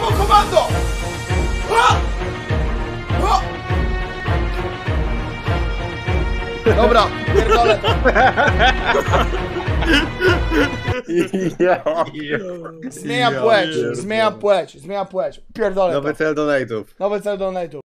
komando! Ha! Ha! Dobra, pierdolę to. Zmieniam płeć, zmieniam płeć, zmieniam płeć. Pierdolę to. Nowy cel donate'ów. Nowy cel donate'u.